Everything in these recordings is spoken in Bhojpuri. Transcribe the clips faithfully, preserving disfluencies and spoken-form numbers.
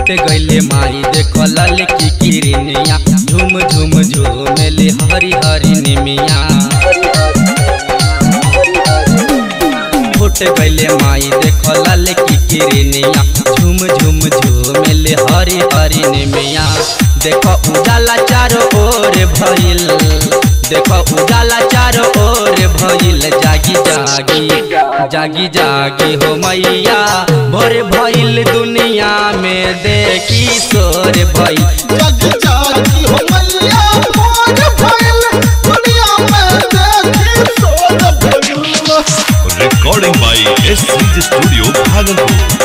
फूट गईले माई देखो लाल की किरनिया झूम झूम झूमेले हरी हरी निमिया। फूट गईले माई देखो लाल की किरनिया झूम झूम झूमेले हरी हरी निमिया। देखो उजाला चारों ओर भइल, देखो उजाला चारों ओर भइल। जागी जागी जागी जागी हो मैया भोर भइल दुनिया में देखी शोर भइल। जागी जागी हो मैया भोर भइल दुनिया में देखी शोर भइल। Recording by S C studio Bhagalpur.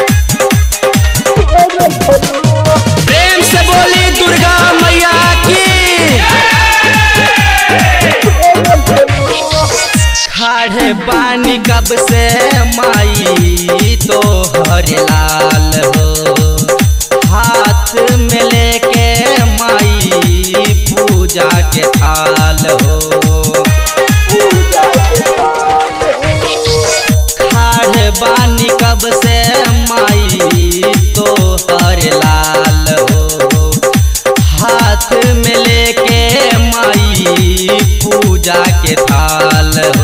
प्रेम से बोली दुर्गा मैया की। खाड़े पानी कब से माई तो हरे लाल हो, हाथ में लेके माई पूजा के थाल हो। खाड़े पानी कब से माई तो हरे लाल हो, हाथ में लेके माई पूजा के थाल हो।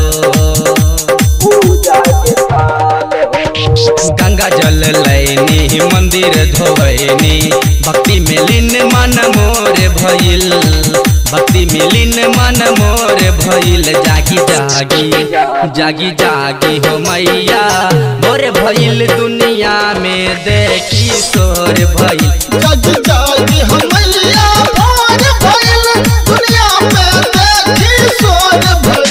गंगा जल लैनी मंदिर धोवैनी भक्ति में लीन मन मोर भइल, भक्ति में लीन मन मोर भइल। जागी जागी जागी जागी हो मैया मोर भइल दुनिया में देखी शोर भइल। जागी जागी हो मैया भोर भइल दुनिया में देखी शोर भइल।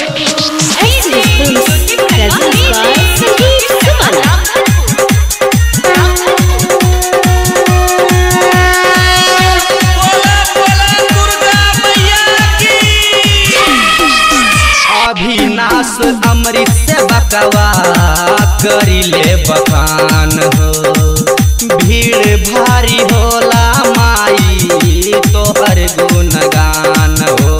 अभिनाश अमृत से बकवा करिले बखान हो, भीड़ भारी होला माई तोहर गुणगान हो।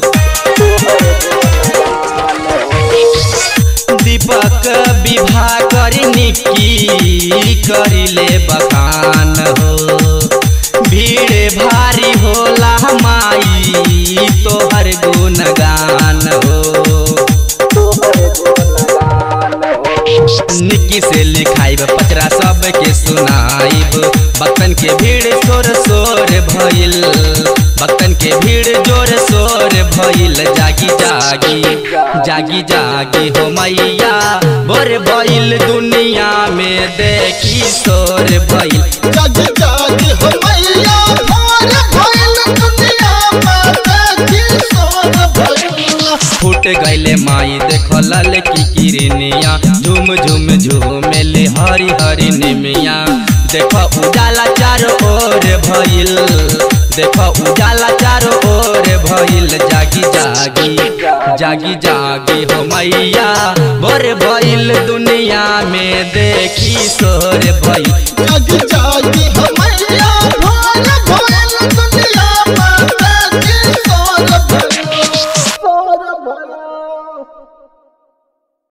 दीपक विवाह करी निकी करिले बखान हो, भीड़ भारी होला माई तोहर गुणगान हो। निकी से लिखाइब पचरा सबके सुनाइब, भक्तन के भीड़ शोर शोर भइल, भक्तन के भीड़ जोर शोर भइल। जागी जागी जागी जागी हो मैया भोर भइल दुनिया में देखी शोर भइल। जागी जागी हो मैया भोर भइल दुनिया में देखी शोर भइल। फूट गईले माई देखो लाल की किरनिया झूम झूम झूमेले हरी हरी निमिया। देखो उजाला चारों ओर भइल, देखो उजाला चारों ओर भइल। जागी जागी जागी जागी हो मैया भोर